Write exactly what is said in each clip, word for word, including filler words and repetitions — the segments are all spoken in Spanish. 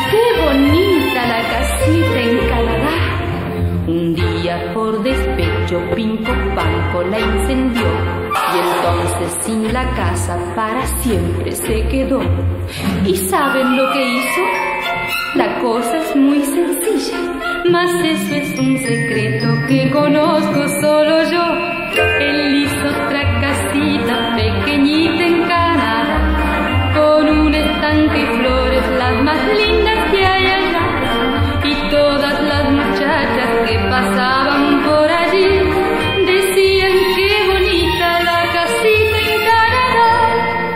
qué bonita la casita en Canadá. Un día por despecho Pinco Panco la incendió y entonces sin la casa para siempre se quedó. ¿Y saben lo que hizo? La cosa es muy sencilla, mas eso es un secreto que conozco solo yo. Él hizo otra casita pequeñita en Canadá, con un estanque y flores las más lindas que hay allá. Y todas las muchachas que pasaban por allí decían qué bonita la casita en Canadá.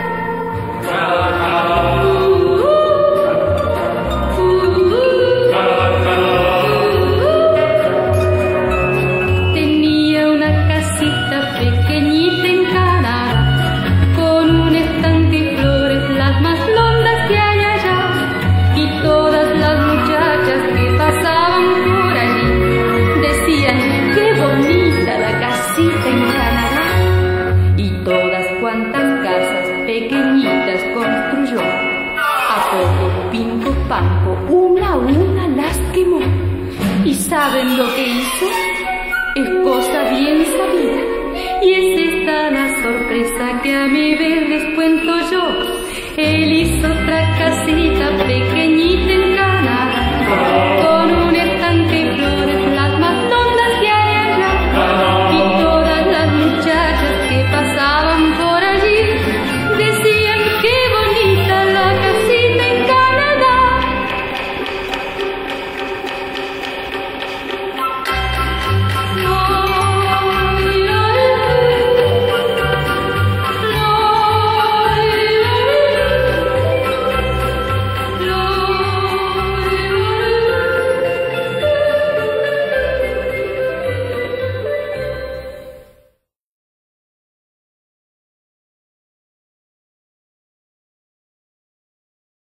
Tenía una casita pequeñita en Canadá, con un estanque y flores las más blondas que hay allá. Y todas las muchachas que pasaban por allí decían qué bonita la casita en Canadá. Y todas cuantas casas pequeñitas construyó, a poco Pinco Panco una a una las quemó. ¿Y saben lo que hizo? Es cosa bien sabida, y es esta la sorpresa que a mi vez les cuento yo. Él hizo otra casita pequeña